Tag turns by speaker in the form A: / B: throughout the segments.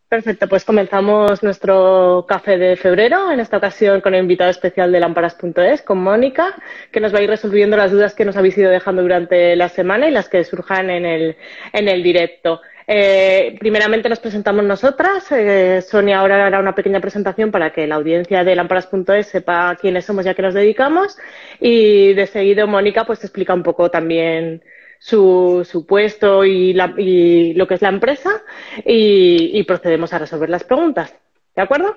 A: Perfecto, pues comenzamos nuestro café de febrero, en esta ocasión con el invitado especial de Lámparas.es, con Mónica, que nos va a ir resolviendo las dudas que nos habéis ido dejando durante la semana y las que surjan en el directo. Primeramente nos presentamos nosotras. Sonia ahora hará una pequeña presentación para que la audiencia de Lámparas.es sepa quiénes somos y a qué nos dedicamos. Y de seguido Mónica pues te explica un poco también su puesto y lo que es la empresa y procedemos a resolver las preguntas. ¿De acuerdo?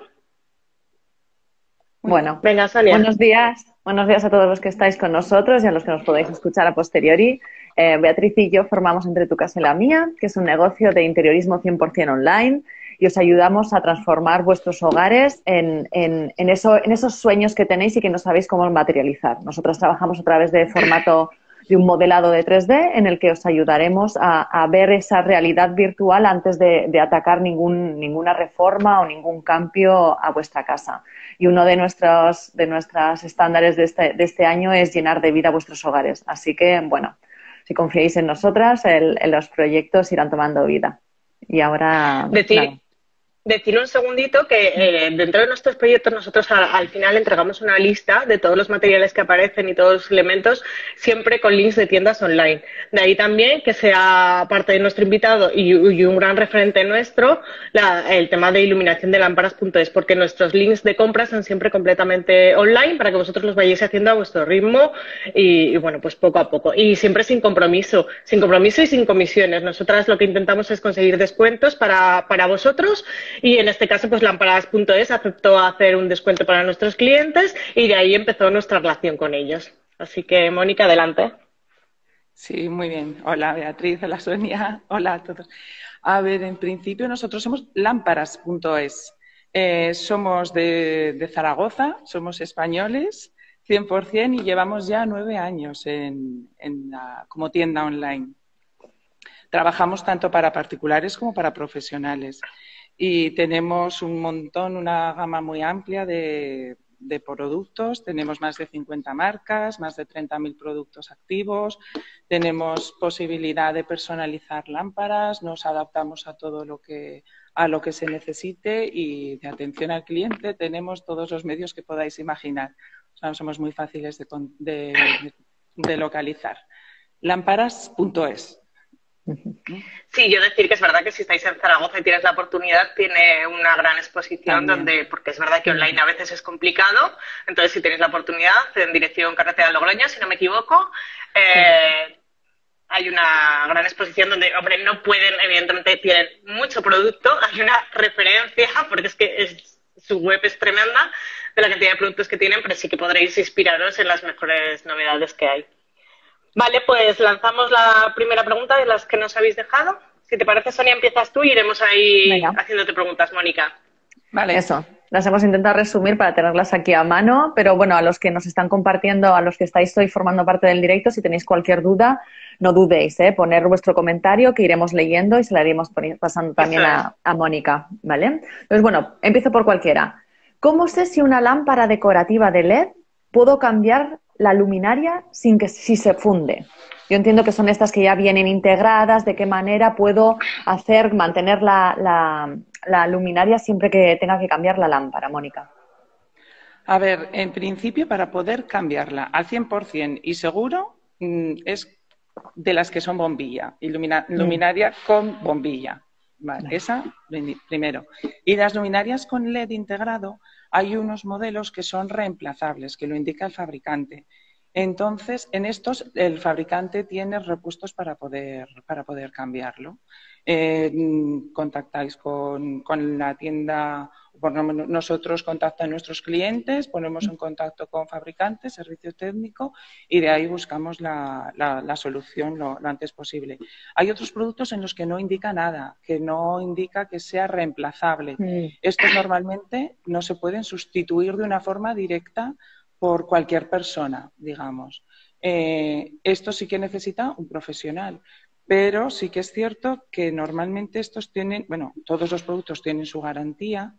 B: Muy bien.
C: Bueno,
A: Venga, Sonia.
C: buenos días a todos los que estáis con nosotros y a los que nos podéis escuchar a posteriori. Beatriz y yo formamos Entre tu casa y la mía, que es un negocio de interiorismo 100% online y os ayudamos a transformar vuestros hogares en esos sueños que tenéis y que no sabéis cómo materializar. Nosotras trabajamos a través de formato de un modelado de 3D en el que os ayudaremos a ver esa realidad virtual antes de atacar ninguna reforma o ningún cambio a vuestra casa. Y uno de nuestros estándares de este año es llenar de vida vuestros hogares. Así que, bueno, si confiáis en nosotras, los proyectos irán tomando vida. Y ahora, nada.
A: Decir un segundito que dentro de nuestros proyectos nosotros al final entregamos una lista de todos los materiales que aparecen y todos los elementos, siempre con links de tiendas online. De ahí también que sea parte de nuestro invitado y un gran referente nuestro el tema de iluminación de lámparas.es, porque nuestros links de compra son siempre completamente online para que vosotros los vayáis haciendo a vuestro ritmo y bueno, pues poco a poco. Y siempre sin compromiso y sin comisiones. Nosotras lo que intentamos es conseguir descuentos para vosotros. Y en este caso, pues Lámparas.es aceptó hacer un descuento para nuestros clientes y de ahí empezó nuestra relación con ellos. Así que, Mónica, adelante.
B: Sí, muy bien. Hola, Beatriz. Hola, Sonia. Hola a todos. A ver, en principio nosotros somos Lámparas.es. Somos de Zaragoza, somos españoles, 100%, y llevamos ya 9 años como tienda online. Trabajamos tanto para particulares como para profesionales. Y tenemos un montón, una gama muy amplia de productos. Tenemos más de 50 marcas, más de 30.000 productos activos. Tenemos posibilidad de personalizar lámparas. Nos adaptamos a todo a lo que se necesite, y de atención al cliente tenemos todos los medios que podáis imaginar. O sea, somos muy fáciles de localizar. Lámparas.es.
A: Sí, yo decir que es verdad que si estáis en Zaragoza y tienes la oportunidad, tiene una gran exposición porque es verdad que online a veces es complicado, entonces si tenéis la oportunidad, en dirección Carretera de Logroño, si no me equivoco, hay una gran exposición donde, hombre, no pueden, evidentemente tienen mucho producto, hay una referencia, porque es que su web es tremenda de la cantidad de productos que tienen, pero sí que podréis inspiraros en las mejores novedades que hay. Vale, pues lanzamos la primera pregunta de las que nos habéis dejado. Si te parece, Sonia, empiezas tú y iremos ahí haciéndote preguntas, Mónica.
C: Vale. Eso, las hemos intentado resumir para tenerlas aquí a mano, pero bueno, a los que nos están compartiendo, a los que estáis hoy formando parte del directo, si tenéis cualquier duda, no dudéis, poner vuestro comentario que iremos leyendo y se la iremos pasando también a Mónica, ¿vale? Entonces, bueno, empiezo por cualquiera. ¿Cómo sé si una lámpara decorativa de LED puedo cambiar la luminaria si se funde? Yo entiendo que son estas que ya vienen integradas. ¿De qué manera puedo mantener la luminaria siempre que tenga que cambiar la lámpara, Mónica?
B: A ver, en principio, para poder cambiarla al 100% y seguro, es de las que son bombilla, luminaria con bombilla. Vale, esa primero. Y las luminarias con LED integrado, hay unos modelos que son reemplazables, que lo indica el fabricante. Entonces, en estos el fabricante tiene repuestos para poder cambiarlo. Contactáis con la tienda, nosotros contactan a nuestros clientes, ponemos en contacto con fabricantes, servicio técnico, y de ahí buscamos la solución lo antes posible. Hay otros productos en los que no indica nada, que no indica que sea reemplazable. Estos normalmente no se pueden sustituir de una forma directa por cualquier persona, digamos. Esto sí que necesita un profesional, pero sí que es cierto que normalmente estos tienen, bueno, todos los productos tienen su garantía.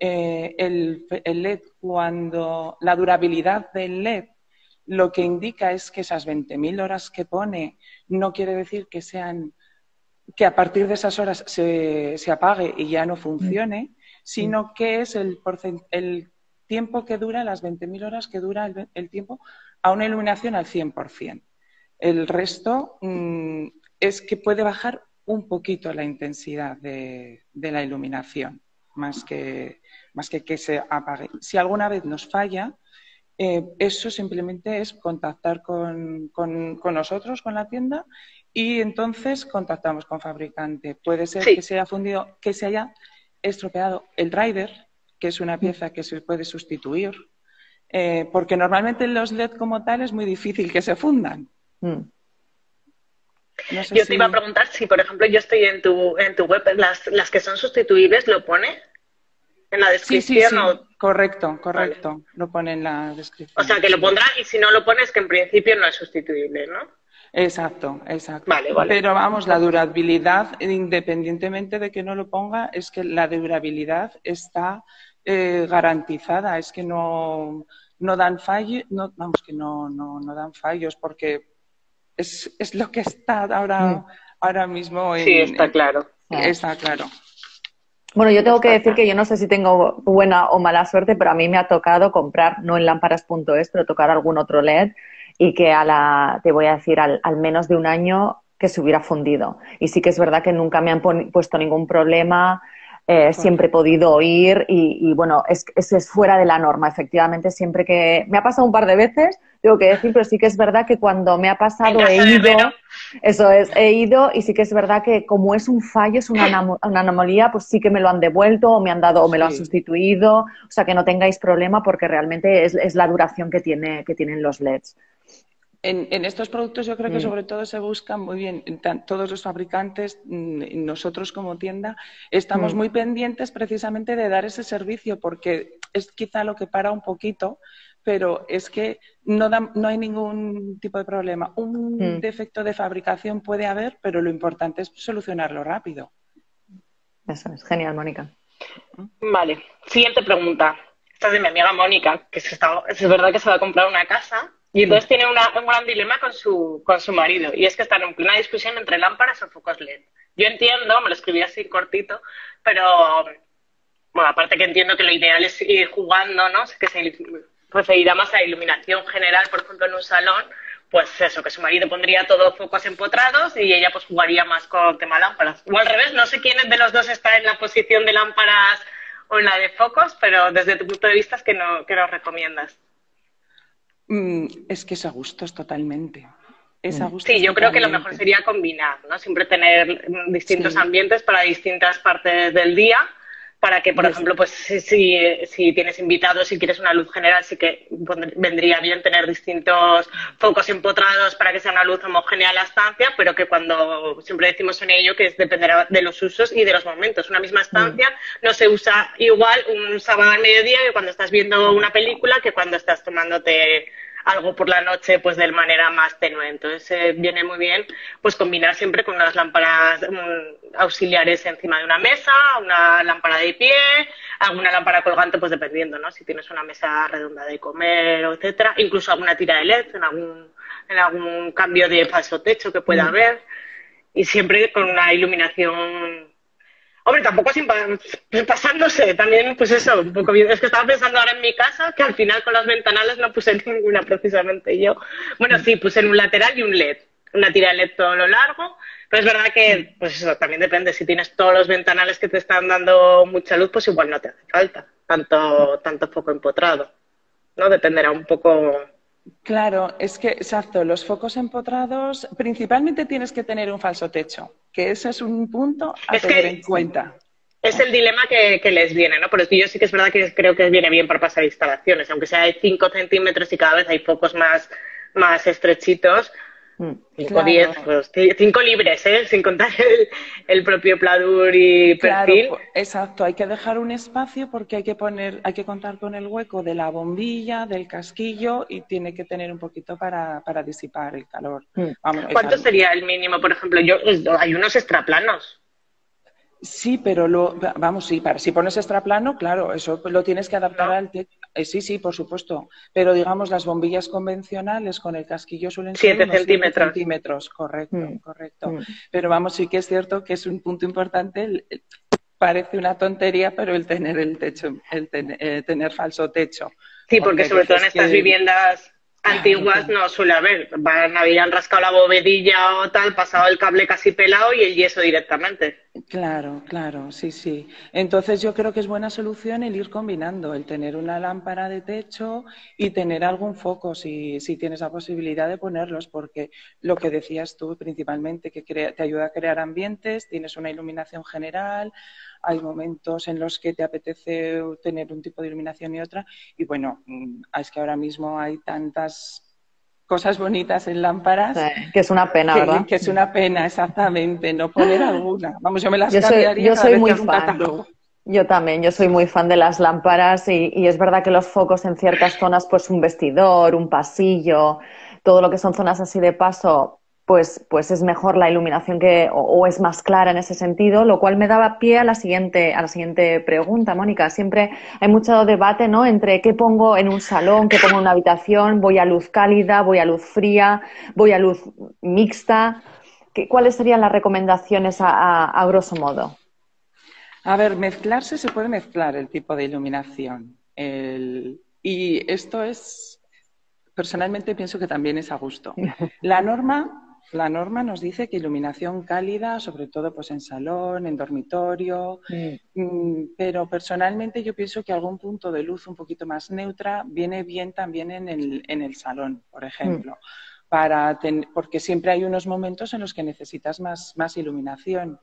B: El LED, la durabilidad del LED, lo que indica es que esas 20.000 horas que pone no quiere decir que sean que a partir de esas horas se apague y ya no funcione, sino que es el tiempo que dura, las 20.000 horas que dura el tiempo a una iluminación al 100%. El resto es que puede bajar un poquito la intensidad de la iluminación, más que se apague. Si alguna vez nos falla, eso simplemente es contactar con nosotros, con la tienda, y entonces contactamos con fabricante. Puede ser que se haya fundido, que se haya estropeado el driver, que es una pieza que se puede sustituir, porque normalmente los LED como tal es muy difícil que se fundan.
A: No sé te iba a preguntar si, por ejemplo, yo estoy en tu web, las que son sustituibles, ¿lo pone en la descripción?
B: Sí. Correcto. Vale. Lo pone en la descripción.
A: O sea, que lo pondrá, y si no lo pones, que en principio no es sustituible, ¿no?
B: Exacto.
A: Vale.
B: Pero vamos, la durabilidad, independientemente de que no lo ponga, es que la durabilidad está garantizada. Es que no dan fallos, no dan fallos, porque es lo que está ahora mismo.
A: Sí, está claro.
B: Está claro.
C: Bueno, yo tengo que decir que yo no sé si tengo buena o mala suerte, pero a mí me ha tocado comprar, no en lámparas.es, pero tocar algún otro LED y que te voy a decir, al menos de un año que se hubiera fundido. Y sí que es verdad que nunca me han puesto ningún problema, siempre he podido oír y bueno, es fuera de la norma, efectivamente. Siempre que me ha pasado un par de veces, tengo que decir, pero sí que es verdad que cuando me ha pasado he ido y sí que es verdad que como es un fallo, es una anomalía, pues sí que me lo han devuelto o me han dado o me lo han sustituido. O sea, que no tengáis problema porque realmente es la duración que tienen los LEDs.
B: En estos productos yo creo que sobre todo se buscan muy bien, todos los fabricantes, nosotros como tienda, estamos muy pendientes precisamente de dar ese servicio porque es quizá lo que para un poquito, pero es que no hay ningún tipo de problema. Un defecto de fabricación puede haber, pero lo importante es solucionarlo rápido.
C: Eso es genial, Mónica.
A: Vale, siguiente pregunta. Esta es de mi amiga Mónica, que es verdad que se va a comprar una casa. Y entonces tiene un gran dilema con su marido, y es que están en plena discusión entre lámparas o focos LED. Yo entiendo, me lo escribí así cortito, pero bueno, aparte que entiendo que lo ideal es ir jugando, ¿no? Que se referirá más a iluminación general, por ejemplo, en un salón, pues eso, que su marido pondría todos focos empotrados y ella pues jugaría más con tema lámparas. O al revés, no sé quién de los dos está en la posición de lámparas o en la de focos, pero desde tu punto de vista, ¿qué nos recomiendas?
B: Es que es a gustos totalmente.
A: Sí, yo creo que lo mejor sería combinar, ¿no? Siempre tener distintos ambientes para distintas partes del día, para que, por ejemplo, pues si tienes invitados, si quieres una luz general, sí que vendría bien tener distintos focos empotrados para que sea una luz homogénea a la estancia, pero que cuando siempre decimos en ello que dependerá de los usos y de los momentos. Una misma estancia no se usa igual un sábado al mediodía que cuando estás viendo una película que cuando estás tomándote algo por la noche, pues de manera más tenue. Entonces viene muy bien pues combinar siempre con unas lámparas auxiliares encima de una mesa, una lámpara de pie, alguna lámpara colgante, pues dependiendo, ¿no? Si tienes una mesa redonda de comer, etcétera, incluso alguna tira de LED en algún cambio de falso techo que pueda haber, y siempre con una iluminación. Hombre, tampoco sin pasándose, también pues eso, un poco bien. Es que estaba pensando ahora en mi casa, que al final con las ventanales no puse ninguna precisamente yo. Bueno, sí, puse en un lateral y un LED, una tira de LED todo lo largo, pero es verdad que, pues eso, también depende. Si tienes todos los ventanales que te están dando mucha luz, pues igual no te hace falta tanto foco empotrado, ¿no? Dependerá un poco.
B: Claro, es que, exacto, los focos empotrados, principalmente tienes que tener un falso techo, que ese es un punto a tener en cuenta.
A: Es el dilema que les viene, ¿no? Por eso yo sí que es verdad que creo que viene bien para pasar instalaciones, aunque sea de 5 centímetros y cada vez hay focos más estrechitos. 5 10, pues 5 libres, sin contar el propio pladur y perfil.
B: Claro, exacto, hay que dejar un espacio porque hay que contar con el hueco de la bombilla, del casquillo, y tiene que tener un poquito para disipar el calor.
A: ¿Cuánto sería el mínimo? Por ejemplo, hay unos extraplanos.
B: Sí, pero si pones extraplano, claro, eso lo tienes que adaptar Sí, sí, por supuesto. Pero digamos, las bombillas convencionales con el casquillo suelen ser
A: 7
B: unos 7
A: centímetros.
B: centímetros. Correcto,
C: Mm,
B: correcto.
C: mm.
B: Pero vamos, sí que es cierto que es un punto importante. Parece una tontería, pero el tener el techo, tener falso techo.
A: Sí,
B: Porque
A: porque
B: hay
A: sobre todo en
B: veces
A: estas
B: que,
A: viviendas
B: claro,
A: antiguas no suele haber. Habían rascado la bovedilla o tal, pasado el cable casi pelado y el yeso directamente.
B: claro, claro, sí, sí. Entonces yo creo que es buena solución el ir combinando, el tener una lámpara de techo y tener algún foco si tienes la posibilidad de ponerlos, porque lo que decías tú principalmente, que te ayuda a crear ambientes, tienes una iluminación general, hay momentos en los que te apetece tener un tipo de iluminación y otra, y bueno, es que ahora mismo hay tantas cosas bonitas en lámparas
C: Sí, que es una pena, ¿verdad?
B: que es una pena, exactamente, no poner alguna. Vamos, yo me las
C: Yo
B: cambiaría cada
C: soy
B: vez que
C: muy
B: abro un
C: fan.
B: catálogo.
C: Yo también, yo soy
B: Sí,
C: muy fan de las lámparas y es verdad que los focos en ciertas zonas, pues un vestidor, un pasillo, todo lo que son zonas así de paso, pues es mejor la iluminación o es más clara en ese sentido, lo cual me daba pie a la siguiente pregunta, Mónica. Siempre hay mucho debate, ¿no? Entre qué pongo en un salón, qué pongo en una habitación, voy a luz cálida, voy a luz fría, voy a luz mixta. ¿Cuáles serían las recomendaciones a grosso modo?
B: a ver, mezclarse se puede mezclar el tipo de iluminación. Y esto es, personalmente pienso que también es a gusto. La norma nos dice que iluminación cálida, sobre todo pues en salón, en dormitorio,
C: Mm,
B: pero personalmente yo pienso que algún punto de luz un poquito más neutra viene bien también en el salón, por
C: mm.
B: ejemplo, porque siempre hay unos momentos en los que necesitas más iluminación.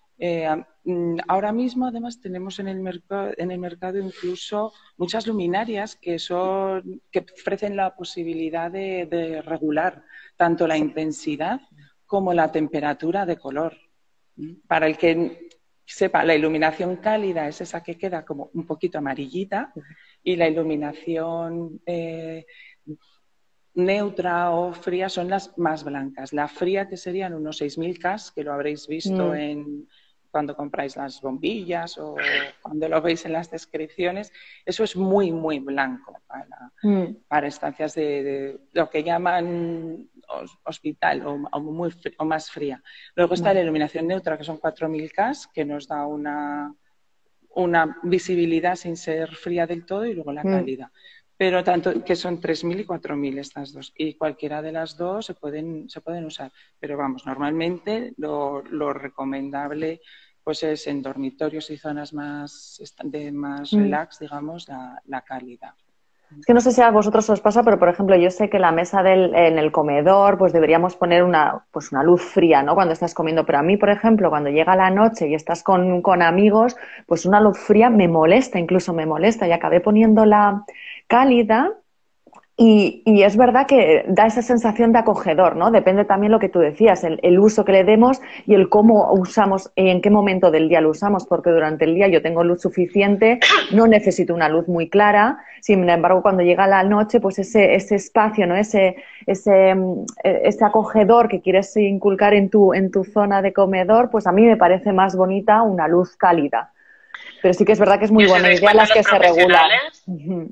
B: Ahora mismo, además, tenemos en el mercado incluso muchas luminarias que ofrecen la posibilidad de regular tanto la intensidad como la temperatura de color. Para el que sepa, la iluminación cálida es esa que queda como un poquito amarillita y la iluminación neutra o fría son las más blancas. La fría, que serían unos 6000 K, que lo habréis visto
C: Mm,
B: cuando compráis las bombillas o cuando lo veis en las descripciones, eso es muy, muy blanco
C: mm,
B: para estancias de lo que llaman hospital o más fría. Luego está la
C: vale.
B: iluminación neutra, que son 4000 K, que nos da una visibilidad sin ser fría del todo, y luego la
C: Mm.
B: cálida. Pero tanto que son 3000 y 4000 estas dos. Y cualquiera de las dos se pueden usar. Pero vamos, normalmente lo recomendable pues es en dormitorios y zonas más
C: Mm.
B: relax, digamos, la cálida.
C: Es que no sé si a vosotros os pasa, pero por ejemplo, yo sé que la mesa en el comedor, pues deberíamos poner pues una luz fría, ¿no? Cuando estás comiendo. Pero a mí, por ejemplo, cuando llega la noche y estás con amigos, pues una luz fría me molesta, incluso me molesta. Y acabé poniéndola cálida. Y es verdad que da esa sensación de acogedor, ¿no? Depende también lo que tú decías, el uso que le demos y el cómo usamos, en qué momento del día lo usamos, porque durante el día yo tengo luz suficiente, no necesito una luz muy clara, sin embargo, cuando llega la noche, pues ese espacio, ¿no? Ese acogedor que quieres inculcar en tu zona de comedor, pues a mí me parece más bonita una luz cálida. Pero sí que es verdad que es muy
A: Yo, si os
C: buena
A: dais
C: idea
A: cuenta,
C: las
A: los
C: que se regulan.
A: profesionales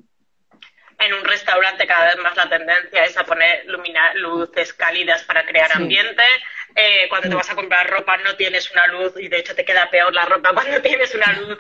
A: en un restaurante cada vez más la tendencia es a poner luces cálidas para crear
C: Sí.
A: ambiente. Cuando te
C: Mm,
A: vas a comprar ropa no tienes una luz y de hecho te queda peor la ropa cuando tienes una luz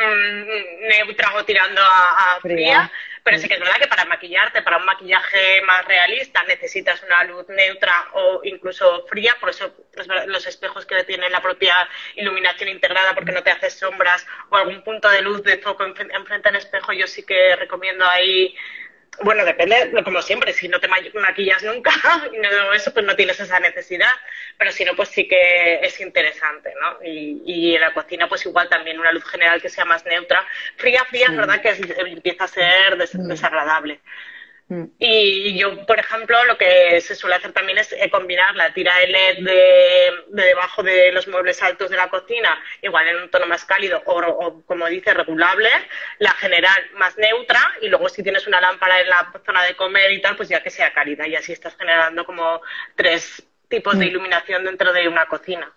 A: neutra o tirando a fría.
C: fría.
A: Pero
C: Mm.
A: sí que es verdad que para maquillarte, para un maquillaje más realista, necesitas una luz neutra o incluso fría. Por eso los espejos que tienen la propia iluminación integrada, porque no te haces sombras o algún punto de luz de foco enfrente al espejo, yo sí que recomiendo ahí. Bueno, depende, como siempre, si no te maquillas nunca y no eso, pues no tienes esa necesidad, pero si no, pues sí que es interesante, ¿no? Y en la cocina, pues igual también una luz general que sea más neutra. Fría, fría, es
C: Sí.
A: verdad que empieza a ser
C: Mm,
A: desagradable.
C: mm.
A: Y yo, por ejemplo, lo que se suele hacer también es combinar la tira de LED de debajo de los muebles altos de la cocina, igual en un tono más cálido o como dice, regulable, la general más neutra y luego si tienes una lámpara en la zona de comer y tal, pues ya que sea cálida y así estás generando como tres tipos de
C: Mm.
A: iluminación dentro de una cocina.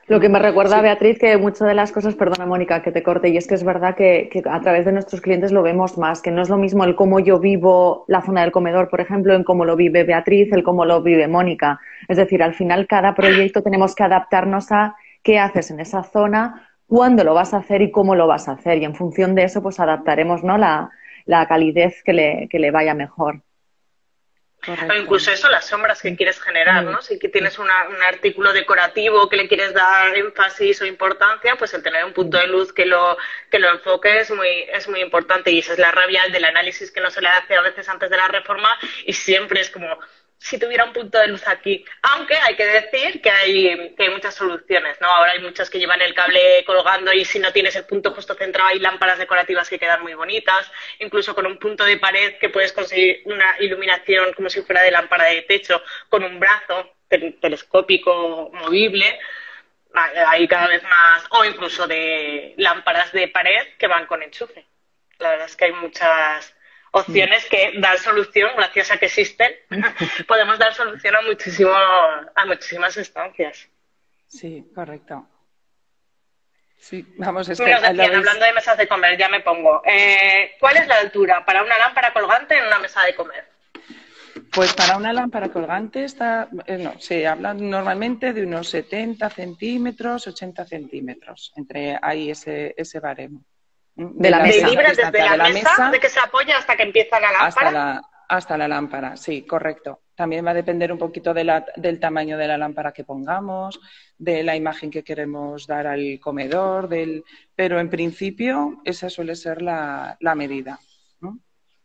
C: Lo que me recuerda,
B: Sí,
C: Beatriz, que muchas de las cosas, perdona Mónica, que te corte, y es que es verdad que a través de nuestros clientes lo vemos más, que no es lo mismo el cómo yo vivo la zona del comedor, por ejemplo, en cómo lo vive Beatriz, el cómo lo vive Mónica. Es decir, al final cada proyecto tenemos que adaptarnos a qué haces en esa zona, cuándo lo vas a hacer y cómo lo vas a hacer. Y en función de eso, pues adaptaremos, ¿no? la calidez que le vaya mejor.
A: O
B: correcto.
A: incluso eso, las sombras que
B: Sí.
A: quieres generar, ¿no? Si que tienes un artículo decorativo que le quieres dar énfasis o importancia, pues el tener un punto de luz que lo enfoque es muy importante. Y esa es la rabia del análisis que no se le hace a veces antes de la reforma y siempre es como, si tuviera un punto de luz aquí. Aunque hay que decir que hay muchas soluciones, ¿no? Ahora hay muchas que llevan el cable colgando y si no tienes el punto justo centrado hay lámparas decorativas que quedan muy bonitas, incluso con un punto de pared que puedes conseguir una iluminación como si fuera de lámpara de techo, con un brazo telescópico movible. Hay cada vez más, o incluso de lámparas de pared que van con enchufe. La verdad es que hay muchas opciones que dan solución, gracias a que existen, podemos dar solución a muchísimas estancias.
B: Sí, correcto. Sí, vamos, es que
A: Mira, os
B: la
A: decían,
B: veis.
A: hablando de mesas de comer, ya me pongo. ¿Cuál es la altura para una lámpara colgante en una mesa de comer?
B: Pues para una lámpara colgante está, no, se habla normalmente de unos 70 centímetros, 80 centímetros, entre ahí ese baremo.
C: De la
A: De
C: mesa.
A: libras desde
B: distancia
A: la
B: de la
A: mesa,
B: mesa
A: de que se apoya hasta que empieza la lámpara.
B: hasta la lámpara, sí, correcto. También va a depender un poquito del tamaño de la lámpara que pongamos, de la imagen que queremos dar al comedor, pero en principio esa suele ser la medida, ¿no?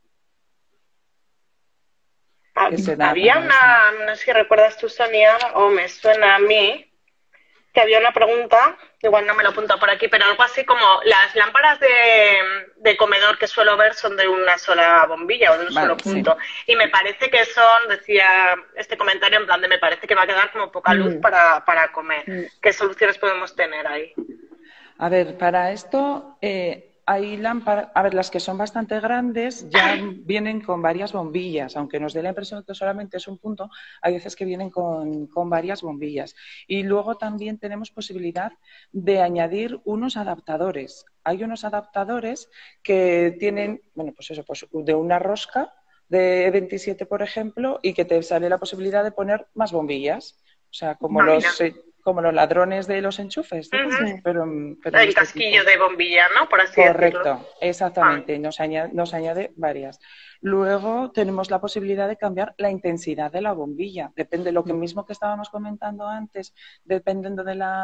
B: Que se da
A: Había
B: para esa.
A: no sé si recuerdas tú, Sonia, o me suena a mí, que había una pregunta, igual no me lo apunto por aquí, pero algo así como las lámparas de comedor que suelo ver son de una sola bombilla o de un solo
B: Vale, sí.
A: punto. Y me parece que son, decía este comentario en plan de me parece que va a quedar como poca luz para comer. ¿Qué soluciones podemos tener ahí?
B: A ver, para esto hay lámparas, a ver, las que son bastante grandes ya vienen con varias bombillas, aunque nos dé la impresión que solamente es un punto, hay veces que vienen con varias bombillas. Y luego también tenemos posibilidad de añadir unos adaptadores. Hay unos adaptadores que tienen, bueno, pues eso, pues de una rosca de 27, por ejemplo, y que te sale la posibilidad de poner más bombillas. O sea,
A: Mira.
B: como los ladrones de los enchufes, digamos, pero en
A: El
B: este
A: casquillo
B: tipo.
A: de bombilla, ¿no? Por así decirlo.
B: Correcto, exactamente. Nos añade varias. Luego tenemos la posibilidad de cambiar la intensidad de la bombilla. Depende de lo que mismo que estábamos comentando antes, dependiendo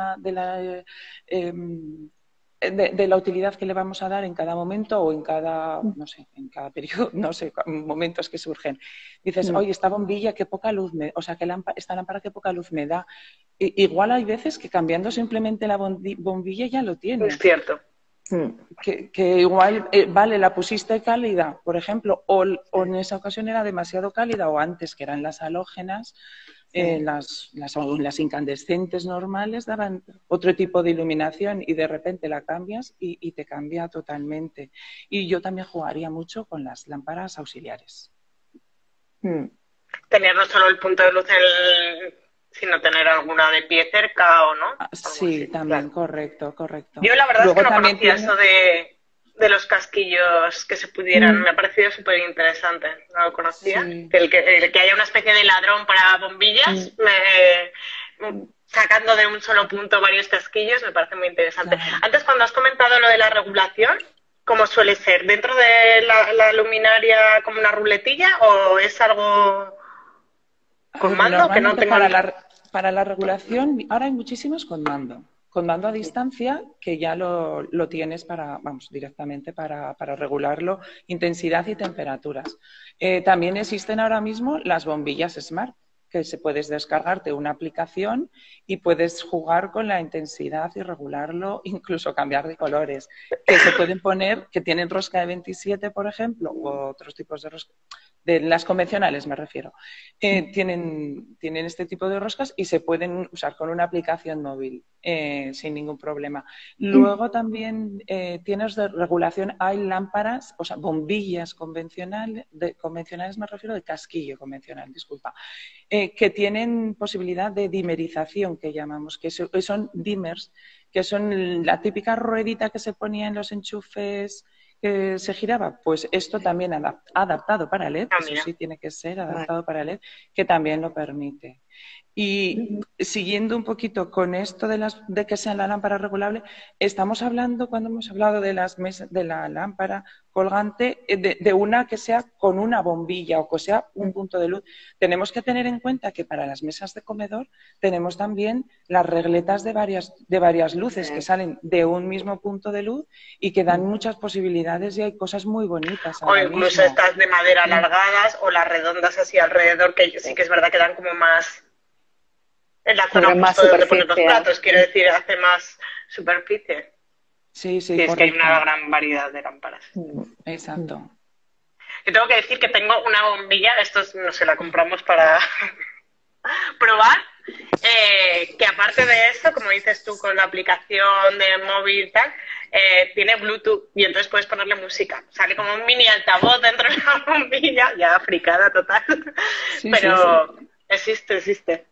B: de la utilidad que le vamos a dar en cada momento o en cada, no sé, en cada periodo, no sé, momentos que surgen. Dices, oye, esta bombilla, qué poca luz o sea, esta lámpara, qué poca luz me da. Igual hay veces que cambiando simplemente la bombilla ya lo
A: Es
B: tienes.
A: cierto.
B: Que igual, vale, la pusiste cálida, por ejemplo, o en esa ocasión era demasiado cálida, o antes, que eran las halógenas, las incandescentes normales daban otro tipo de iluminación y de repente la cambias y te cambia totalmente. Y yo también jugaría mucho con las lámparas auxiliares.
A: Tener no solo el punto de luz, sino tener alguna de pie cerca o no.
B: Sí,
A: así,
B: también,
A: claro.
B: correcto.
A: Yo la verdad
B: Luego
A: es que no
B: también
A: conocía
B: tiene...
A: eso de los casquillos que se pudieran. Me ha parecido súper interesante. No lo conocía.
B: Sí.
A: El que haya una especie de ladrón para bombillas, sacando de un solo punto varios casquillos, me parece muy interesante.
B: Claro.
A: Antes, cuando has comentado lo de la regulación, ¿cómo suele ser? ¿Dentro de la luminaria como una ruletilla o es algo con mando que no
B: Normalmente
A: tenga...
B: para la regulación, ahora hay muchísimos con mando a distancia, que ya lo tienes directamente para regularlo, intensidad y temperaturas. También existen ahora mismo las bombillas Smart, que puedes descargarte una aplicación y puedes jugar con la intensidad y regularlo, incluso cambiar de colores, que se pueden poner, que tienen rosca de 27, por ejemplo, o otros tipos de rosca. de las convencionales me refiero, tienen este tipo de roscas y se pueden usar con una aplicación móvil sin ningún problema. Luego también tienes de regulación, hay lámparas, o sea, bombillas convencionales me refiero de casquillo convencional, disculpa, que tienen posibilidad de dimerización, que llamamos, que son dimmers, que son la típica ruedita que se ponía en los enchufes que se giraba. Pues esto también adaptado para LED, eso sí tiene que ser adaptado para LED, que también lo permite. Y siguiendo un poquito con esto de que sea la lámpara regulable, estamos hablando, cuando hemos hablado de de la lámpara colgante, de una que sea con una bombilla o que sea un punto de luz. Tenemos que tener en cuenta que para las mesas de comedor tenemos también las regletas de varias luces que salen de un mismo punto de luz y que dan muchas posibilidades y hay cosas muy bonitas.
A: O incluso estas de madera alargadas o las redondas así alrededor, que sí que es verdad que dan como más... En la zona justo donde poner los platos, quiero decir, hace más superficie.
B: Sí, sí,
A: es que hay una gran variedad de lámparas.
B: Exacto.
A: Yo tengo que decir que tengo una bombilla, esto no se la compramos para probar, que aparte de eso, como dices tú, con la aplicación de móvil y tal, tiene Bluetooth y entonces puedes ponerle música. Sale como un mini altavoz dentro de la bombilla, ya fricada total, sí, pero sí. Existe.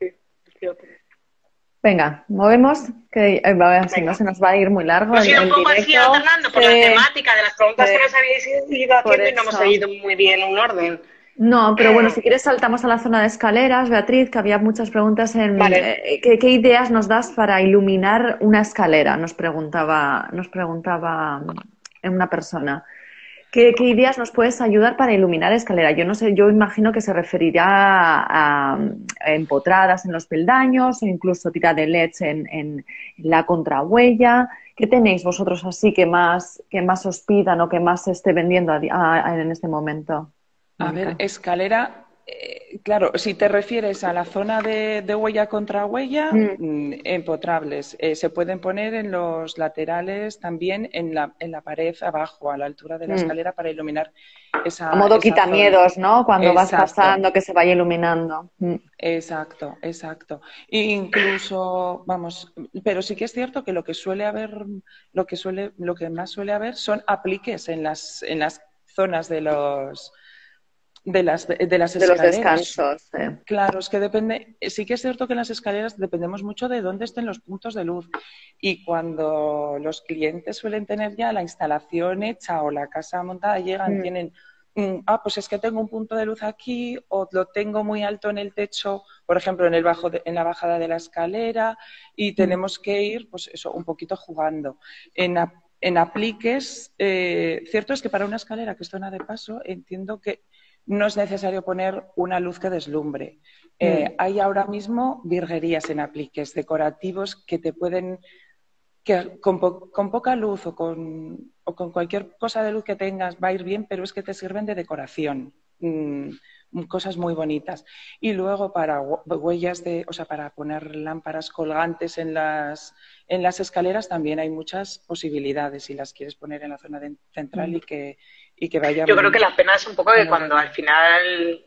C: Venga, movemos, que si no se nos va a ir muy largo.
A: Hemos ido un poco así alternando por la temática de las preguntas que nos habéis ido haciendo y no hemos seguido muy bien un orden.
C: No, pero bueno, si quieres saltamos a la zona de escaleras, Beatriz, que había muchas preguntas en...
A: Vale.
C: ¿Qué ideas nos das para iluminar una escalera? Nos preguntaba una persona. ¿Qué ideas nos puedes ayudar para iluminar escalera? Yo no sé, yo imagino que se referirá a empotradas en los peldaños o incluso tira de LEDs en la contrahuella. ¿Qué tenéis vosotros así que más os pidan o que más se esté vendiendo en este momento?
B: A ver, escalera, claro, si te refieres a la zona de huella contra huella, empotrables. Se pueden poner en los laterales, también en la pared abajo, a la altura de la escalera, para iluminar esa...
C: A modo quitamiedos, ¿no? Cuando vas pasando, que se vaya iluminando.
B: Exacto, exacto. E incluso, vamos, pero sí que es cierto que lo que más suele haber son apliques en las zonas de las escaleras.
C: De los descansos.
B: Claro, es que depende. Sí que es cierto que en las escaleras dependemos mucho de dónde estén los puntos de luz. Y cuando los clientes suelen tener ya la instalación hecha o la casa montada, llegan, tienen, pues es que tengo un punto de luz aquí o lo tengo muy alto en el techo, por ejemplo, en la bajada de la escalera y tenemos que ir, pues eso, un poquito jugando. En apliques, cierto es que para una escalera que es zona de paso, entiendo que no es necesario poner una luz que deslumbre. Hay ahora mismo virguerías en apliques decorativos que te pueden, que con poca luz o con cualquier cosa de luz que tengas va a ir bien, pero es que te sirven de decoración. Cosas muy bonitas. Y luego para huellas para poner lámparas colgantes en las escaleras también hay muchas posibilidades si las quieres poner en la zona central y que vaya.
A: Yo creo que la pena es un poco que cuando al final,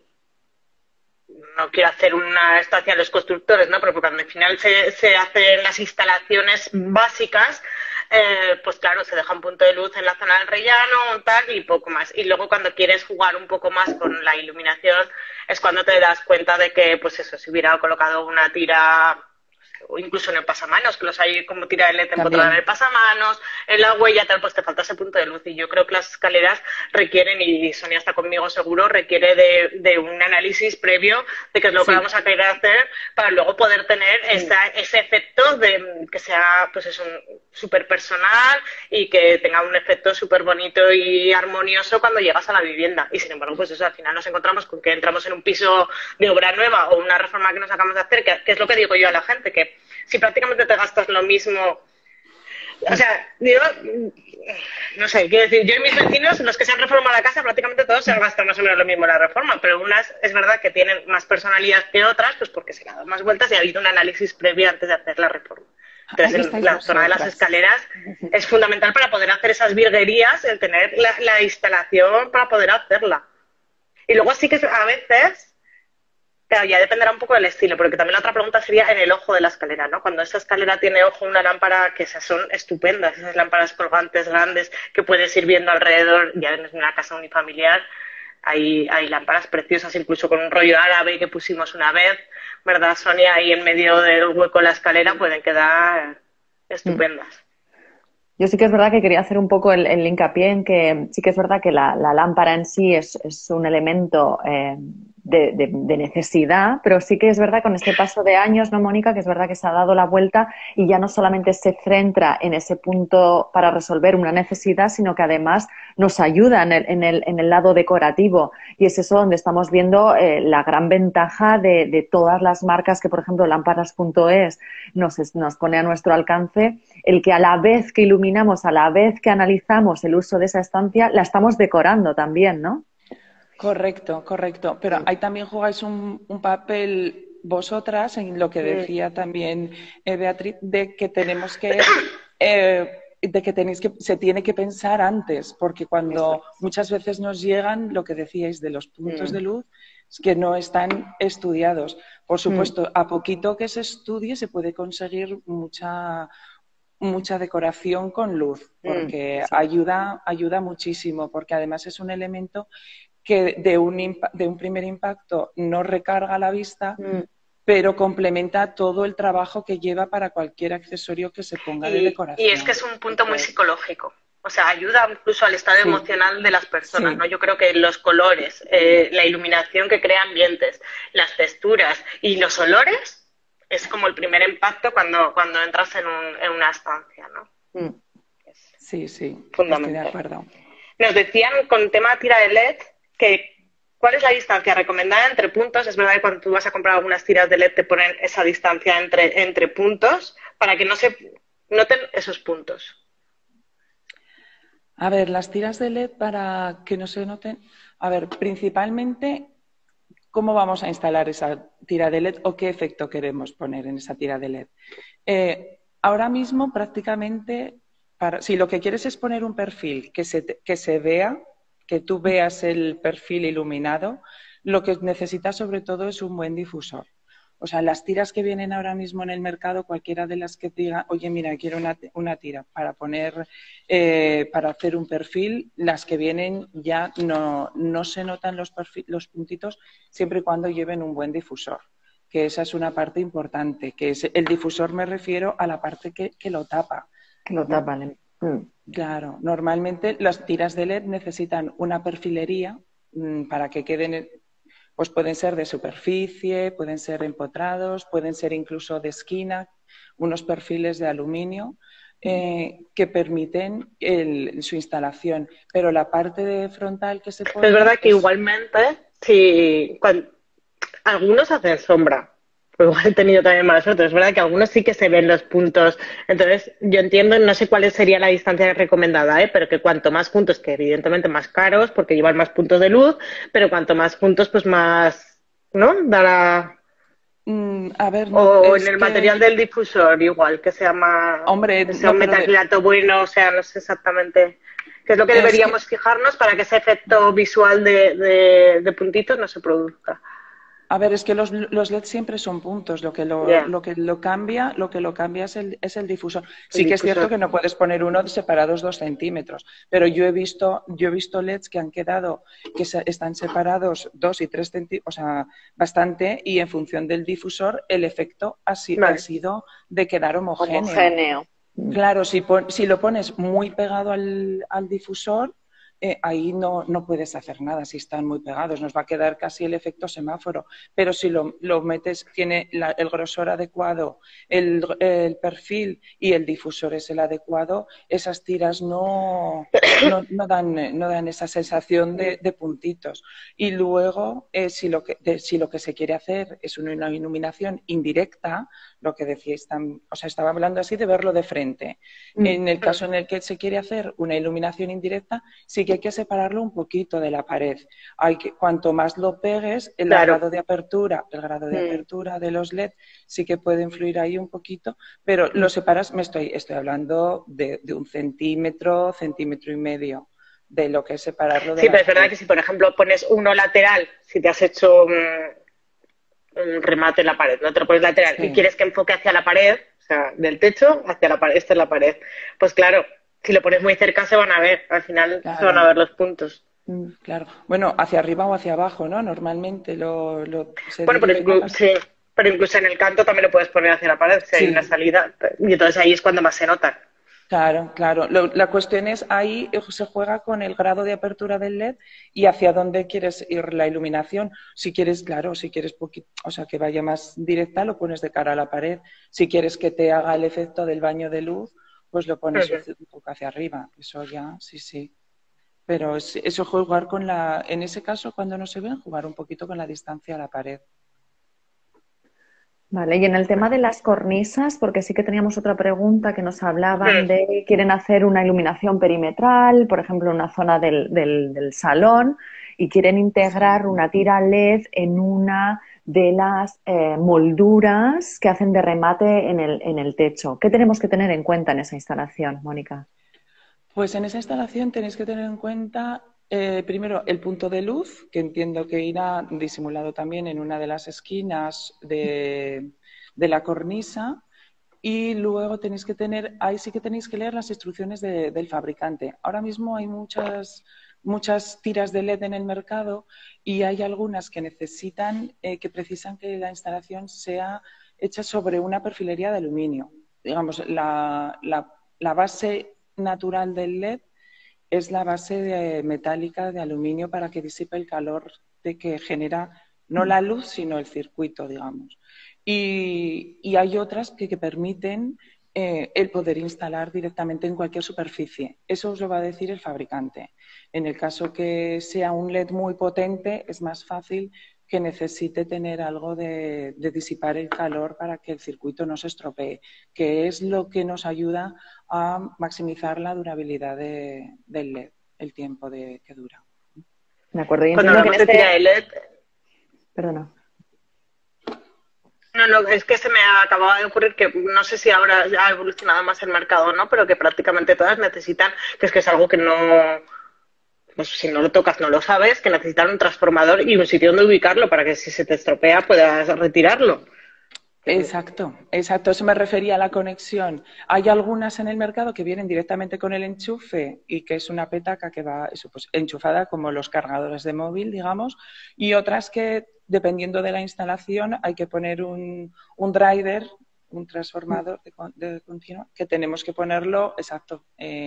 A: no quiero hacer una estancia a los constructores, ¿no? Pero cuando al final se hacen las instalaciones básicas, pues claro, se deja un punto de luz en la zona del rellano, tal, y poco más. Y luego cuando quieres jugar un poco más con la iluminación es cuando te das cuenta de que, pues eso, si hubiera colocado una tira, o incluso en el pasamanos, que los hay como tira de LED empotrada en el pasamanos, en la huella, tal, pues te falta ese punto de luz. Y yo creo que las escaleras requieren, y Sonia está conmigo seguro, requiere de un análisis previo de qué es lo que vamos a querer hacer para luego poder tener ese efecto de que sea, pues es súper personal y que tenga un efecto súper bonito y armonioso cuando llegas a la vivienda. Y sin embargo, pues eso, al final nos encontramos con que entramos en un piso de obra nueva o una reforma que nos acabamos de hacer, que es lo que digo yo a la gente, que si prácticamente te gastas lo mismo, o sea, yo no sé, quiero decir, yo y mis vecinos, los que se han reformado la casa, prácticamente todos se han gastado más o menos lo mismo en la reforma, pero unas es verdad que tienen más personalidad que otras, pues porque se le han dado más vueltas y ha habido un análisis previo antes de hacer la reforma. Entonces, la zona de las escaleras es fundamental para poder hacer esas virguerías, el tener la instalación para poder hacerla. Y luego sí que a veces, claro, ya dependerá un poco del estilo, porque también la otra pregunta sería en el ojo de la escalera, ¿no? Cuando esa escalera tiene ojo, una lámpara, que esas son estupendas, esas lámparas colgantes grandes que puedes ir viendo alrededor, ya en una casa unifamiliar, hay lámparas preciosas, incluso con un rollo árabe que pusimos una vez, ¿verdad, Sonia? Ahí en medio del hueco de la escalera pueden quedar estupendas.
C: Yo sí que es verdad que quería hacer un poco el hincapié en que sí que es verdad que la lámpara en sí es un elemento de necesidad, pero sí que es verdad con este paso de años, ¿no, Mónica? Que es verdad que se ha dado la vuelta y ya no solamente se centra en ese punto para resolver una necesidad, sino que además nos ayuda en el lado decorativo. Y es eso donde estamos viendo la gran ventaja de todas las marcas que, por ejemplo, lámparas.es nos pone a nuestro alcance, el que a la vez que iluminamos, a la vez que analizamos el uso de esa estancia, la estamos decorando también, ¿no?
B: Correcto, correcto. Pero ahí también jugáis un papel vosotras en lo que decía también Beatriz, de que tenemos que, se tiene que pensar antes, porque cuando muchas veces nos llegan, lo que decíais de los puntos de luz, que no están estudiados. Por supuesto, a poquito que se estudie se puede conseguir mucha decoración con luz, porque ayuda muchísimo, porque además es un elemento que de un primer impacto no recarga la vista, pero complementa todo el trabajo que lleva para cualquier accesorio que se ponga de decoración.
A: Y es que es un punto muy psicológico. O sea, ayuda incluso al estado emocional de las personas, ¿no? Yo creo que los colores, la iluminación que crea ambientes, las texturas y los olores es como el primer impacto cuando entras en una estancia, ¿no?
B: Sí, sí,
A: fundamental.
B: Estoy de acuerdo.
A: Nos decían con tema tira de LED ¿cuál es la distancia recomendada entre puntos? Es verdad que cuando tú vas a comprar algunas tiras de LED te ponen esa distancia entre puntos para que no se noten esos puntos.
B: A ver, las tiras de LED para que no se noten. A ver, principalmente, ¿cómo vamos a instalar esa tira de LED o qué efecto queremos poner en esa tira de LED? Ahora mismo, prácticamente, si lo que quieres es poner un perfil que se vea, que tú veas el perfil iluminado, lo que necesitas sobre todo es un buen difusor. O sea, las tiras que vienen ahora mismo en el mercado, cualquiera de las que diga, oye, mira, quiero una tira para poner, para hacer un perfil, las que vienen ya no se notan los puntitos siempre y cuando lleven un buen difusor, que esa es una parte importante, que es el difusor, me refiero a la parte que lo tapa.
C: Que lo tapan.
B: Claro, normalmente las tiras de LED necesitan una perfilería para que queden, pues pueden ser de superficie, pueden ser empotrados, pueden ser incluso de esquina, unos perfiles de aluminio que permiten su instalación. Pero la parte frontal que se pone...
A: Es verdad que igualmente, algunos hacen sombra. Igual he tenido también mala suerte. Es verdad que algunos sí que se ven los puntos. Entonces, yo entiendo, no sé cuál sería la distancia recomendada, pero que cuanto más puntos, que evidentemente más caros, porque llevan más puntos de luz, pero cuanto más puntos, pues más, ¿no? Dará...
B: a ver,
A: o en el material del difusor, igual, que sea más...
B: Hombre,
A: que sea un metacrilato bueno, o sea, no sé exactamente... ¿Qué es lo que deberíamos fijarnos para que ese efecto visual de puntitos no se produzca?
B: A ver, es que los LED siempre son puntos. Lo que lo cambia es el difusor. Sí que es cierto que no puedes poner uno separados 2 centímetros, pero yo he visto LEDs que han quedado, están separados 2 y 3 centímetros, o sea, bastante, y en función del difusor el efecto ha sido de quedar homogéneo. Claro, si lo pones muy pegado al difusor, ahí no puedes hacer nada si están muy pegados, nos va a quedar casi el efecto semáforo, pero si lo metes, tiene el grosor adecuado, el perfil y el difusor es el adecuado, esas tiras no dan esa sensación de puntitos. Y luego, si lo que se quiere hacer es una iluminación indirecta, lo que decíais, o sea, estaba hablando así de verlo de frente. En el caso en el que se quiere hacer una iluminación indirecta, sí que hay que separarlo un poquito de la pared. Cuanto más lo pegues, el grado de apertura de los LED sí que puede influir ahí un poquito, pero lo separas, estoy hablando de 1 centímetro, centímetro y medio. de lo que es separarlo de
A: Sí,
B: la
A: pero es verdad
B: pared.
A: que si, por ejemplo, pones uno lateral, si te has hecho un remate en la pared, no te lo pones lateral y
B: Sí.
A: quieres que enfoque hacia la pared, o sea, del techo hacia la pared, esta es la pared, pues claro, si lo pones muy cerca se van a ver, al final se van a
B: Claro,
A: ver los puntos.
B: claro. Bueno, hacia arriba o hacia abajo, ¿no? Normalmente se
A: Bueno,
B: dirige con la...
A: sí, pero incluso en el canto también lo puedes poner hacia la pared, si hay una
B: Sí,
A: salida, y entonces ahí es cuando más se notan.
B: claro, claro. La cuestión es ahí se juega con el grado de apertura del LED y hacia dónde quieres ir la iluminación. Si quieres, claro, si quieres o sea, que vaya más directa, lo pones de cara a la pared. Si quieres que te haga el efecto del baño de luz, pues lo pones
A: Ujú.
B: un poco hacia arriba. Eso ya, sí, sí. Pero eso jugar con en ese caso, cuando no se ven, jugar un poquito con la distancia a la pared.
C: Vale, y en el tema de las cornisas, porque sí que teníamos otra pregunta que nos hablaban
A: Mm.
C: de, quieren hacer una iluminación perimetral, por ejemplo, en una zona del salón, y quieren
B: Sí.
C: integrar una tira LED en una de las molduras que hacen de remate en el techo. ¿Qué tenemos que tener en cuenta en esa instalación, Mónica?
B: Pues en esa instalación tenéis que tener en cuenta primero el punto de luz, que entiendo que irá disimulado también en una de las esquinas de la cornisa. Y luego tenéis que tener, ahí sí que tenéis que leer las instrucciones del fabricante. Ahora mismo hay muchas tiras de LED en el mercado y hay algunas que necesitan, que precisan que la instalación sea hecha sobre una perfilería de aluminio. Digamos, la base natural del LED es la base metálica de aluminio para que disipe el calor de que genera no la luz, sino el circuito, digamos. Y hay otras que permiten el poder instalar directamente en cualquier superficie. Eso os lo va a decir el fabricante. En el caso que sea un LED muy potente, es más fácil que necesite tener algo de disipar el calor para que el circuito no se estropee, que es lo que nos ayuda a maximizar la durabilidad del LED, el tiempo que dura.
C: De acuerdo, y
A: Cuando
C: entiendo que en
A: hablamos de tira de
C: este...
A: LED,
C: Perdona.
A: no, no, es que se me acababa de ocurrir que no sé si ahora ya ha evolucionado más el mercado o no, pero que prácticamente todas necesitan, que es algo que no, pues si no lo tocas no lo sabes, que necesitan un transformador y un sitio donde ubicarlo para que si se te estropea puedas retirarlo.
B: Exacto, exacto. Eso me refería a la conexión. Hay algunas en el mercado que vienen directamente con el enchufe y que es una petaca que va eso, pues, enchufada como los cargadores de móvil, digamos, y otras que, dependiendo de la instalación, hay que poner un driver, un transformador de continuo, que tenemos que ponerlo, exacto,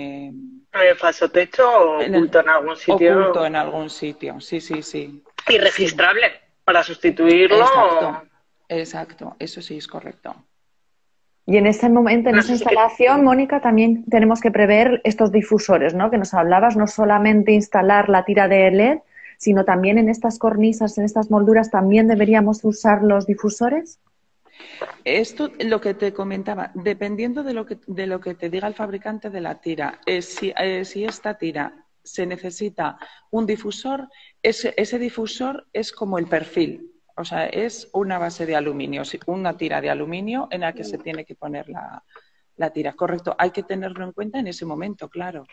A: Falso techo o
B: en
A: oculto en algún
B: oculto
A: sitio
B: en algún sitio. Sí, sí, sí. Sí,
A: irregistrable para sustituirlo.
B: exacto, exacto. Eso sí es correcto.
C: Y en ese momento, en
A: No
C: esa
A: sé si que
C: instalación, Mónica, también tenemos que prever estos difusores, ¿no? Que nos hablabas, no solamente instalar la tira de LED, sino también en estas cornisas, en estas molduras, también deberíamos usar los difusores.
B: Esto, lo que te comentaba, dependiendo de lo que te diga el fabricante de la tira, si esta tira se necesita un difusor, ese difusor es como el perfil, o sea, es una base de aluminio, una tira de aluminio en la que se tiene que poner la tira. Correcto, hay que tenerlo en cuenta en ese momento, claro.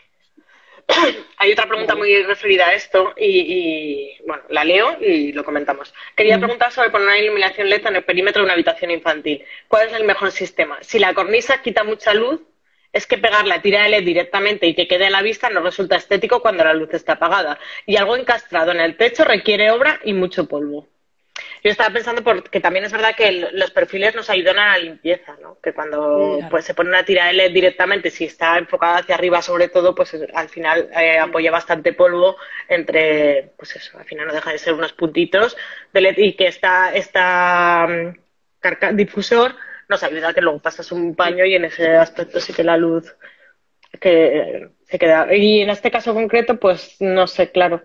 A: hay otra pregunta
B: Vale.
A: muy referida a esto bueno, la leo y lo comentamos. Quería
B: Mm.
A: preguntar sobre poner una iluminación LED en el perímetro de una habitación infantil. ¿Cuál es el mejor sistema? Si la cornisa quita mucha luz, es que pegar la tira de LED directamente y que quede a la vista no resulta estético cuando la luz está apagada. Y algo encastrado en el techo requiere obra y mucho polvo. Yo estaba pensando porque también es verdad que los perfiles nos ayudan a la limpieza, ¿no? Que cuando
B: Claro.
A: pues se pone una tira de LED directamente, si está enfocada hacia arriba sobre todo, pues al final apoya bastante polvo entre, pues eso, al final no deja de ser unos puntitos de LED y que esta difusor nos ayuda a que luego pasas un paño y en ese aspecto sí que la luz que se queda. Y en este caso concreto, pues no sé, claro.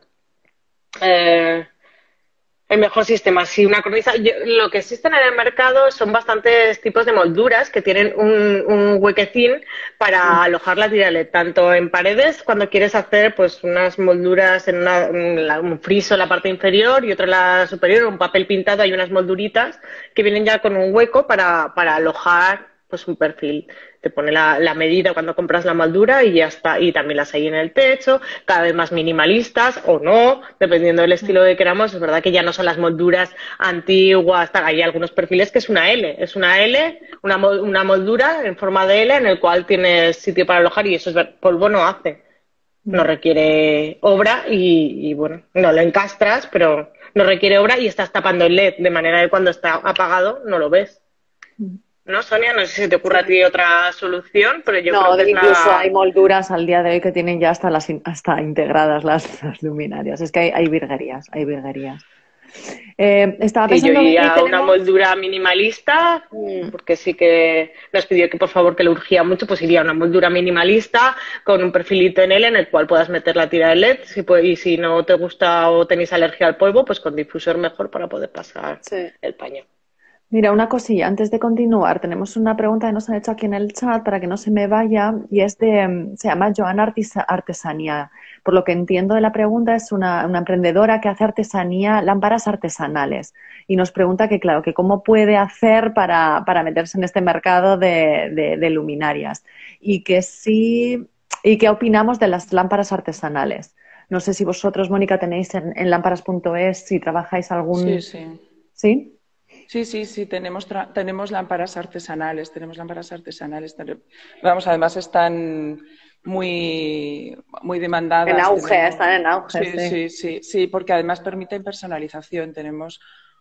A: Eh, el mejor sistema, si una cornisa. Lo que existen en el mercado son bastantes tipos de molduras que tienen un huequecín para alojar la tira LED, tanto en paredes, cuando quieres hacer pues unas molduras en un friso en la parte inferior y otra en la superior, un papel pintado, hay unas molduritas que vienen ya con un hueco para alojar pues un perfil. Te pone la medida cuando compras la moldura y ya está. Y también las hay en el techo, cada vez más minimalistas o no, dependiendo del estilo que queramos. Es verdad que ya no son las molduras antiguas, hay algunos perfiles que es una L, una moldura en forma de L en el cual tienes sitio para alojar y eso es polvo no hace. No requiere obra y bueno, no lo encastras, pero no requiere obra y estás tapando el LED, de manera que cuando está apagado no lo ves. ¿No, Sonia? No sé si te ocurre a ti otra solución, pero yo creo que
C: incluso hay molduras al día de hoy que tienen ya hasta integradas las luminarias. Es que hay virguerías, hay virguerías. Estaba pensando
A: yo iría a una moldura minimalista, porque sí que nos pidió que por favor que le urgía mucho, pues iría a una moldura minimalista con un perfilito en él en el cual puedas meter la tira de LED y si no te gusta o tenéis alergia al polvo, pues con difusor mejor para poder pasar el paño.
C: Mira, una cosilla, antes de continuar, tenemos una pregunta que nos han hecho aquí en el chat para que no se me vaya y se llama Joana Artesanía. Por lo que entiendo de la pregunta, es una emprendedora que hace artesanía, lámparas artesanales y nos pregunta que, claro, que cómo puede hacer para meterse en este mercado de luminarias y que sí, y qué opinamos de las lámparas artesanales. No sé si vosotros, Mónica, tenéis en lámparas.es, si trabajáis algún... ¿Sí?
B: Sí, tenemos lámparas artesanales, Vamos, además están muy demandadas.
C: Están en auge,
B: sí, porque además permiten personalización. Tenemos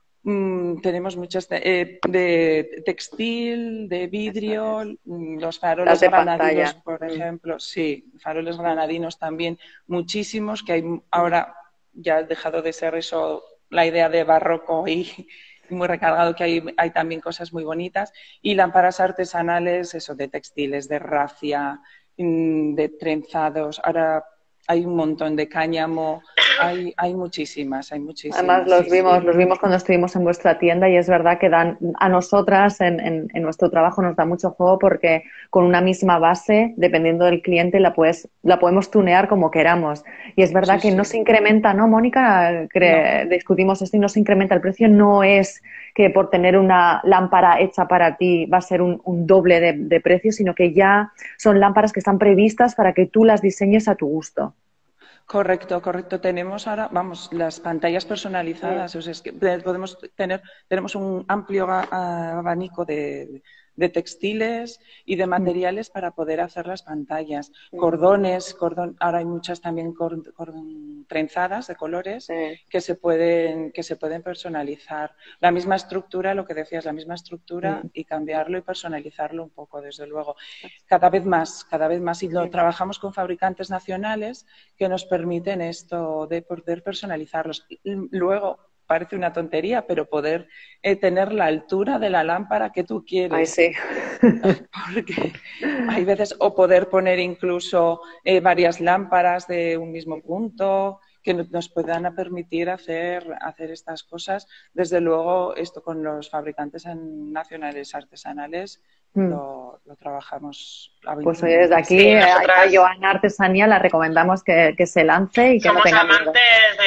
B: muchas de textil, de vidrio, los faroles granadinos, por ejemplo. Sí, faroles granadinos también, muchísimos, que hay ahora ya ha dejado de ser eso, la idea de barroco y muy recargado, que hay también cosas muy bonitas, y lámparas artesanales, eso, de textiles, de rafia, de trenzados, ahora hay un montón de cáñamo, hay muchísimas.
C: Además los vimos cuando estuvimos en vuestra tienda y es verdad que dan a nosotras en nuestro trabajo nos da mucho juego porque con una misma base, dependiendo del cliente, la podemos tunear como queramos. Y es verdad que no se incrementa, ¿no, Mónica? No. Discutimos esto y no se incrementa. El precio no es que por tener una lámpara hecha para ti va a ser un doble de precio, sino que ya son lámparas que están previstas para que tú las diseñes a tu gusto.
B: Correcto. Tenemos ahora, las pantallas personalizadas. O sea, es que tenemos un amplio abanico de textiles y de materiales para poder hacer las pantallas. Cordones, ahora hay muchas también trenzadas de colores que se pueden personalizar. La misma estructura, lo que decías, y cambiarlo y personalizarlo un poco, desde luego. Cada vez más. Y lo trabajamos con fabricantes nacionales que nos permiten esto de poder personalizarlos. Luego, parece una tontería, pero poder tener la altura de la lámpara que tú quieres.
C: Ay, sí.
B: Porque hay veces, o poder poner incluso varias lámparas de un mismo punto que nos puedan permitir hacer estas cosas. Desde luego, esto con los fabricantes nacionales artesanales lo trabajamos.
C: Pues hoy desde aquí a Joana Artesanía la recomendamos que se lance y que
A: somos
C: no tenga
A: amantes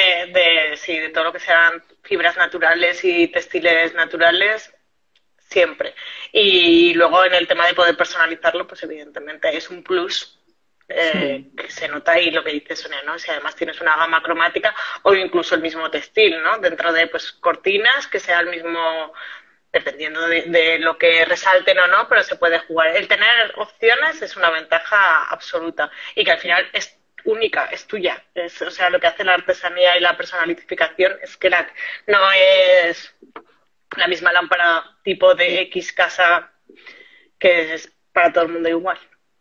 A: de todo lo que sean fibras naturales y textiles naturales, siempre. Y luego en el tema de poder personalizarlo, pues evidentemente es un plus que se nota ahí lo que dice Sonia, ¿no? Si además tienes una gama cromática o incluso el mismo textil, ¿no? Dentro de pues cortinas que sea el mismo, dependiendo de lo que resalten o no, pero se puede jugar. El tener opciones es una ventaja absoluta y que al final es única, es tuya. O sea, lo que hace la artesanía y la personalización es que no es la misma lámpara tipo de X casa que es para todo el mundo igual.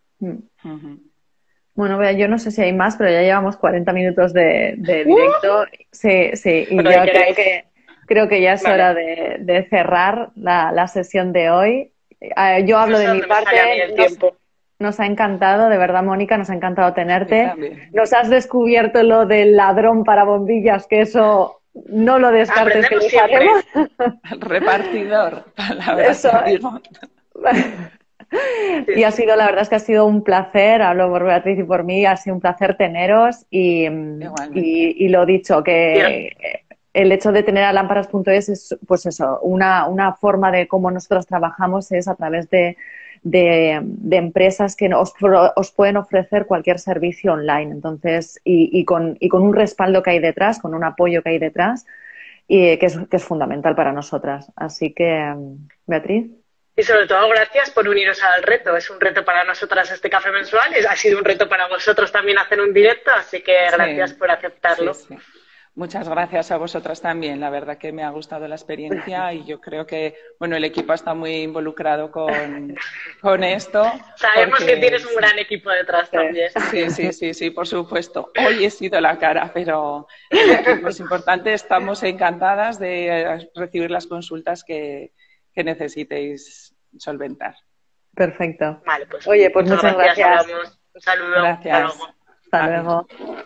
C: Bueno, yo no sé si hay más, pero ya llevamos 40 minutos de directo. Sí, y yo creo que ya es hora de cerrar la sesión de hoy. Yo hablo de mi parte. Nos ha encantado, de verdad, Mónica, nos ha encantado tenerte. Nos has descubierto lo del ladrón para bombillas, que eso no lo descartes que lo haremos.
B: El repartidor.
C: Eso. Y la verdad es que ha sido un placer, hablo por Beatriz y por mí, ha sido un placer teneros y lo dicho, que el hecho de tener a lámparas.es es, pues eso, una forma de cómo nosotros trabajamos es a través de de empresas que os pueden ofrecer cualquier servicio online. Entonces, y con un respaldo que hay detrás, con un apoyo que hay detrás, y que es fundamental para nosotras. Así que, Beatriz.
A: Y sobre todo, gracias por uniros al reto. Es un reto para nosotras este café mensual. Ha sido un reto para vosotros también hacer un directo, así que gracias por aceptarlo.
B: Sí. Muchas gracias a vosotras también. La verdad que me ha gustado la experiencia y yo creo que, bueno, el equipo está muy involucrado con esto.
A: Sabemos que tienes un gran equipo detrás también.
B: Sí, por supuesto. Hoy he sido la cara, pero el equipo es importante. Estamos encantadas de recibir las consultas que necesitéis solventar.
C: Perfecto.
A: Vale, pues,
C: oye, pues muchas gracias.
A: Un saludo.
B: Gracias.
C: Hasta luego.